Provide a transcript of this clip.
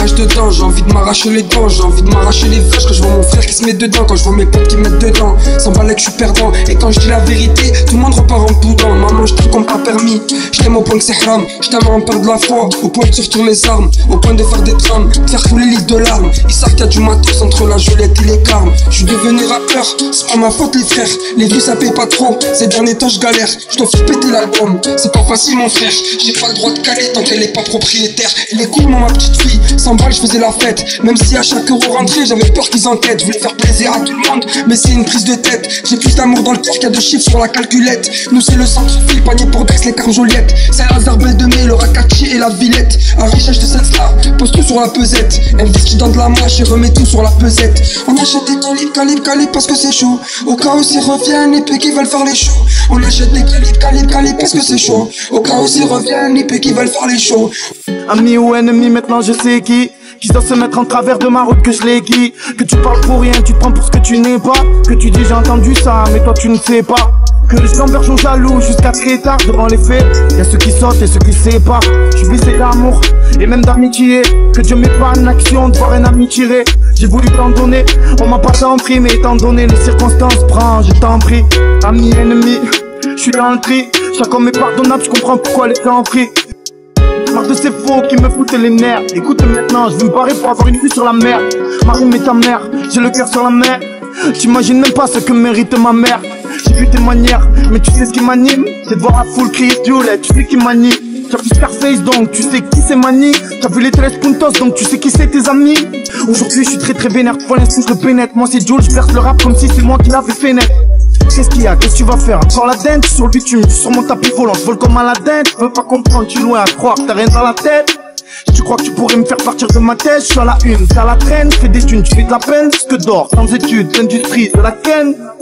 rage dedans, j'ai envie de m'arracher les dents, j'ai envie de m'arracher les vaches quand je vois mon frère qui se met dedans, quand je vois mes potes qui mettent dedans, sans balai que je suis perdant. Et quand je dis la vérité, tout le monde repart en boudin. Maman, je t'aime comme pas permis, je t'aime au point que c'est haram, je t'aime à en perdre la foi, au point de sortir mes armes, au point de faire des drames, de faire couler l'île de larmes. Ils savent qu'il y a du matos entre la Joliette et les Carmes. Je suis devenu rappeur, c'est pas ma faute les frères, les vues ça paye pas trop, ces derniers temps je galère, je dois faire péter l'album. C'est pas facile mon frère, j'ai pas le droit de caler tant qu'elle est pas propriétaire. Elle est cool ma petite fille, 100 balles je faisais la fête, même si à chaque euro rentré j'avais peur qu'ils enquêtent. Je voulais faire plaisir à tout le monde, mais c'est une prise de tête. J'ai plus d'amour dans le cœur qu'il y a de chiffres sur la calculette. Nous c'est le centre-ville, panier pour Dex, les Carmes Joliette. C'est Lazare, Belle de Mai, le Rakachi et la Villette. Un richage de cette star, pose tout sur la pesette. Elle me dit qu'il donne de la mâche et remet tout sur la pesette. On achète des calibres parce que c'est chaud, au cas où s'ils reviennent et puis qu'ils veulent faire les shows. On achète des calibres parce que c'est chaud, au cas où s'ils reviennent et puis qu'ils veulent faire les shows. Ami ou ennemi, maintenant je sais qui doit se mettre en travers de ma route que je l'aiguille. Que tu parles pour rien, tu te prends pour ce que tu n'es pas. Que tu dis j'ai entendu ça, mais toi tu ne sais pas. Que les gamberges sont jaloux jusqu'à très tard devant les faits. Y'a ceux qui sautent et ceux qui se séparent. Je suis blessé d'amour et même d'amitié. Que Dieu m'épargne l'action de voir un ami tirer. J'ai voulu t'en donner, on m'a pas tant pris, mais étant donné les circonstances, prends, je t'en prie. Ami, ennemi, je suis dans le tri. Chaque homme est pardonnable, je comprends pourquoi les temps pris. Marre de ces faux qui me foutent les nerfs. Écoute maintenant, je vais me barrer pour avoir une vue sur la mer. Marie mais ta mère, j'ai le cœur sur la mer. T'imagines même pas ce que mérite ma mère. J'ai vu tes manières, mais tu sais ce qui m'anime, c'est de voir la foule crier Violet, tu sais qui manie. T'as vu Scarface donc tu sais qui c'est Mani. T'as vu les 13 Puntos donc tu sais qui c'est tes amis. Aujourd'hui je suis très vénère, tu vois l'instant je le pénètre. Moi c'est Jules, je perce le rap comme si c'est moi qui l'avais fait naître. Qu'est-ce qu'il y a, qu'est-ce que tu vas faire? Encore la dent sur le bitume, sur mon tapis volant, je vole comme Aladdin. Tu veux pas comprendre, tu es loin à croire que t'as rien dans la tête. Tu crois que tu pourrais me faire partir de ma tête? Je suis à la une, t'es à la traîne, fais des thunes, tu fais de la peine, ce que d'or, sans études, l'industrie de la canne.